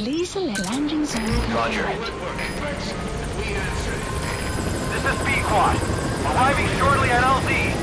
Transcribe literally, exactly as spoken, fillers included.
Please select landing zone. Roger. This is B Quad. Arriving shortly at L Z.